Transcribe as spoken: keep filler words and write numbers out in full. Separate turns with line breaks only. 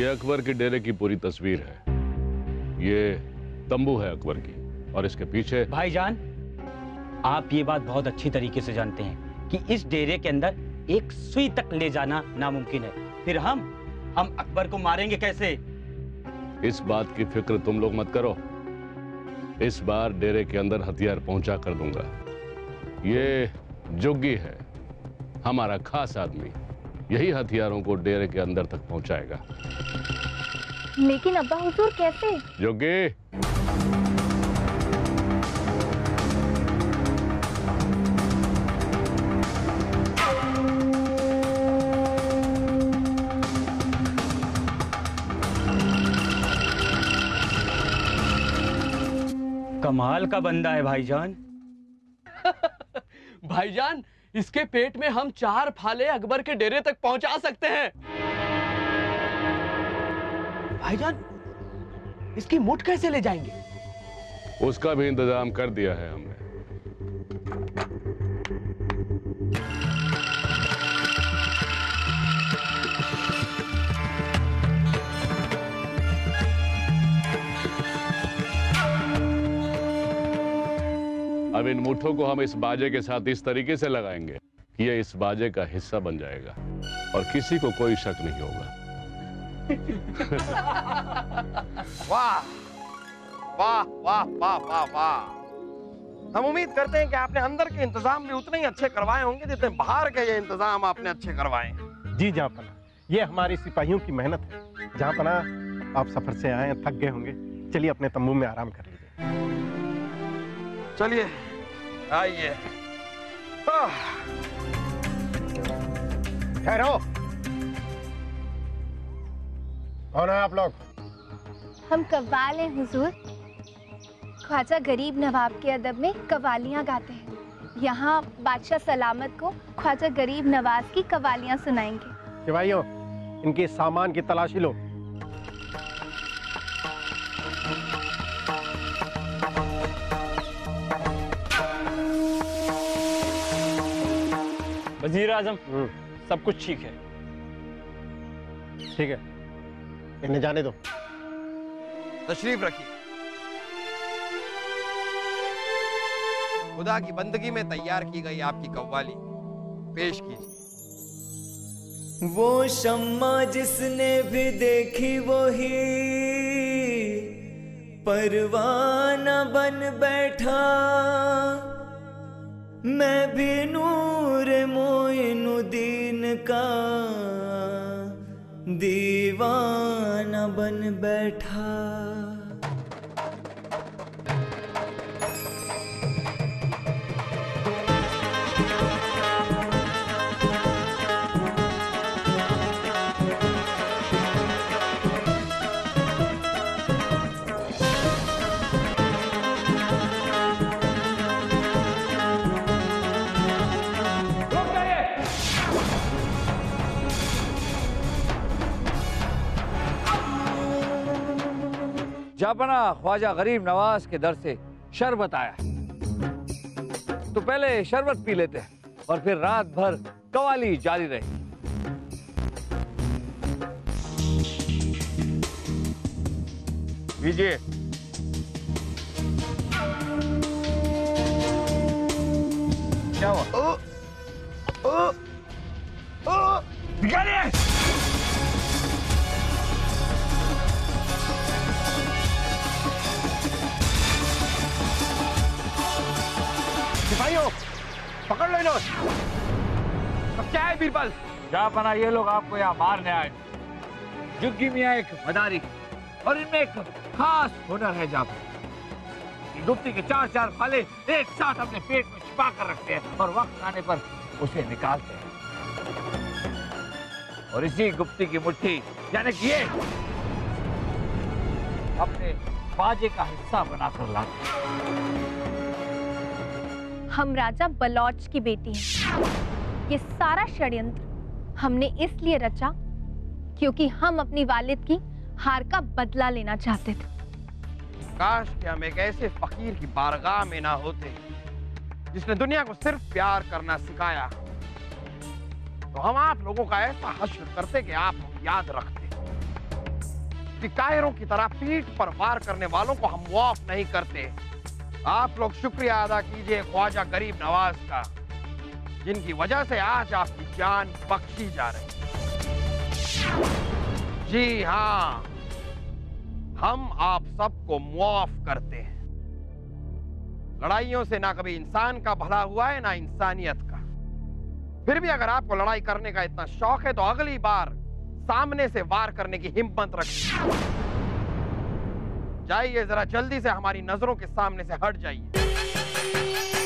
ये अकबर के डेरे की पूरी तस्वीर है। ये तंबू है अकबर की, और इसके पीछे।
भाईजान, आप ये बात बहुत अच्छी तरीके से जानते हैं कि इस डेरे के अंदर एक सुई तक ले जाना नामुमकिन है। फिर हम हम अकबर को मारेंगे कैसे?
इस बात की फिक्र तुम लोग मत करो। इस बार डेरे के अंदर हथियार पहुंचा कर दूंगा। ये जुग्गी है, हमारा खास आदमी। यही हथियारों को डेरे के अंदर तक पहुंचाएगा।
लेकिन अब्बा हुजूर कैसे?
जुग्गी,
कमाल का बंदा है भाईजान।
भाईजान, इसके पेट में हम चार फाले अकबर के डेरे तक पहुंचा सकते हैं। भाईजान, इसकी मुठ कैसे ले जाएंगे?
उसका भी इंतजाम कर दिया है हमने। अब इन मुठों को हम इस बाजे के साथ इस तरीके से लगाएंगे कि ये इस बाजे का हिस्सा बन जाएगा और किसी को कोई शक नहीं होगा।
वाह वाह वाह वाह वाह वाह। हम उम्मीद करते हैं कि आपने अंदर के इंतजाम भी उतने ही अच्छे करवाए होंगे जितने बाहर के ये इंतजाम आपने अच्छे करवाए।
जी जहाँपना, ये हमारी सिपाहियों की मेहनत है। जहाँपना, आप सफर से आए हैं, थक गए होंगे। चलिए अपने तंबू में आराम कर लीजिए।
चलिए आइए।
ठहरो। कौन है आप लोग?
हम कव्वाल हैं हुजूर। ख्वाजा गरीब नवाब के अदब में कव्वालियाँ गाते हैं। यहाँ बादशाह सलामत को ख्वाजा गरीब नवाज की कव्वालियाँ सुनाएंगे।
सिपाहियों, इनके सामान की तलाशी लो।
वजीर आजम, सब कुछ ठीक है।
ठीक है, इन्हें जाने दो।
तशरीफ रखिए। खुदा की बंदगी में तैयार की गई आपकी कव्वाली पेश कीजिए।
वो शम्मा जिसने भी देखी वो ही परवाना बन बैठा। मैं भी नूर मोइनुद्दीन का दीवाना बन बैठा।
जापना, ख्वाजा गरीब नवाज के दर से शरबत आया। तो पहले शरबत पी लेते हैं और फिर रात भर कवाली जारी रही। लीजिए। क्या हुआ?
ओ, ओ, ओ,
निकालिए।
सिपाहियों, पकड़ लो इन्हें।
अब क्या है बीरबल? जापना, ये लोग आपको यहाँ मारने आए। जुग्गी मियाँ एक मदारी और इनमें एक खास हुनर है। जापना, गुप्ती के चार चार फाले एक साथ अपने पेट में छिपा कर रखते हैं और वक्त आने पर उसे निकालते हैं। और इसी गुप्ती की मुट्ठी यानी कि ये अपने बाजे का हिस्सा बनाकर लाते हैं।
हम राजा बलौच की बेटी हैं। ये सारा षड्यंत्र हमने इसलिए रचा क्योंकि हम अपनी वालिद की हार का बदला लेना चाहते थे।
काश कि हम एक ऐसे फकीर की बारगाह में ना होते जिसने दुनिया को सिर्फ प्यार करना सिखाया, तो हम आप लोगों का ऐसा हश्र करते कि आप याद रखते। जबकि कायरों की तरह पीठ पर वार करने वालों को हम माफ नहीं करते। आप लोग शुक्रिया अदा कीजिए ख्वाजा गरीब नवाज का, जिनकी वजह से आज आपकी जान बख्शी जा रही है। जी हाँ, हम आप सबको माफ करते हैं। लड़ाइयों से ना कभी इंसान का भला हुआ है ना इंसानियत का। फिर भी अगर आपको लड़ाई करने का इतना शौक है तो अगली बार सामने से वार करने की हिम्मत रखिए। जाइए, जरा जल्दी से हमारी नजरों के सामने से हट जाइए।